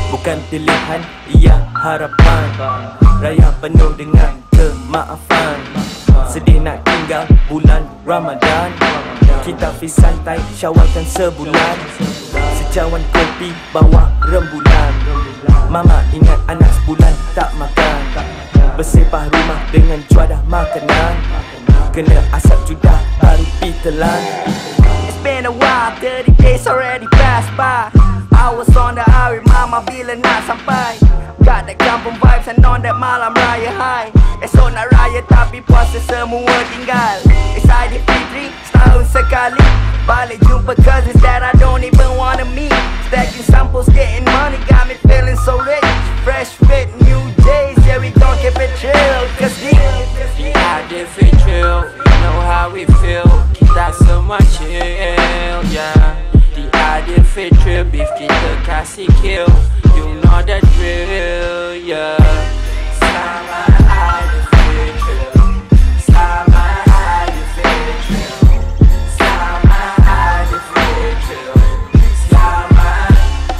bukan pilihan, ia harapan. Raya penuh dengan kemaafan. Sedih nak tinggal bulan Ramadan. Kita fi santai syawalkan sebulan. Secawan kopi bawa rembulan. Mama ingat anak sebulan tak makan. Bersepah rumah dengan juadah makanan. Kena asap judah baru pi telan. It's been a while, 30 days already passed by. I was on the highway, mama bila nak sampai. Got that kampung vibes and on that malam raya high. Esok nak raya tapi puasa semua tinggal. It's Aidilfitri, setahun sekali. Balik jumpa cousins that I don't even wanna meet. Stacking samples, getting money, got me feeling so rich. Fresh fit, new days, yeah we gon' keep it chill. Cause the Aidilfitri, you know how we feel. Kita semua chill, yeah. The Aidilfitri, beef kita kasih kill. You know the drill, yeah. Selamat Aidilfitri, selamat Aidilfitri, selamat Aidilfitri, selamat.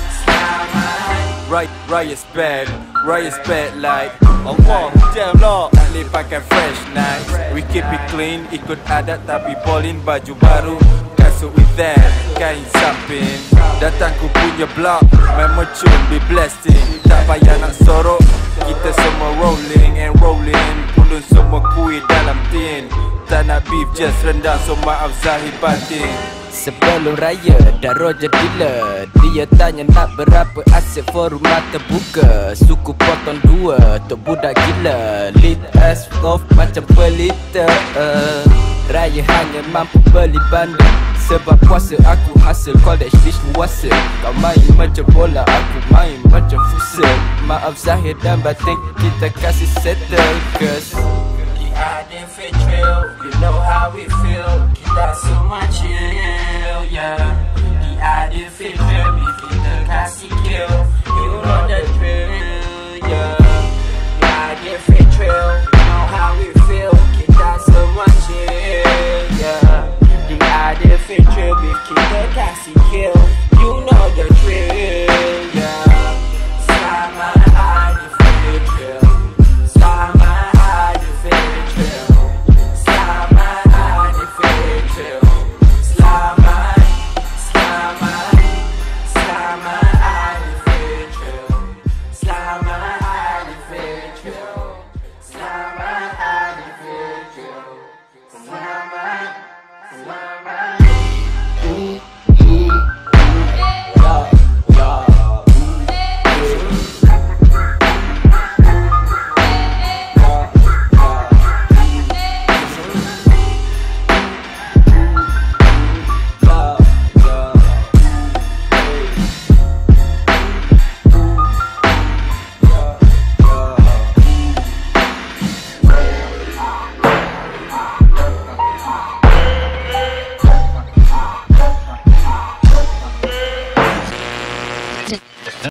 Raya's bad like Allah, jam lah. Tak boleh pakai fresh night. We keep it clean, ikut adat tapi ballin baju baru. Kasut with that, kain samping. Datang ku punya block, main mercun, be blasting. Tak payah nak sorok, kita semua rolling and rolling. Pulun semua kuih dalam tin. Tak nak beef, just rendang, so maaf zahir batin. Sebelum raya dah roger dealer. Dia tanya nak berapa aset for rumah terbuka. Suku potong 2 tok budak gila. Lit as off macam pelita. Raya hanya mampu beli bandar. Sebab puasa aku hasil college dish puasa. Kau main macam bola, aku main macam futsal. Maaf zahir dan batin, kita kasih settle. Cause Aidilfitri, you know how we feel. Kita semua chill, yeah. The Aidilfitri, kita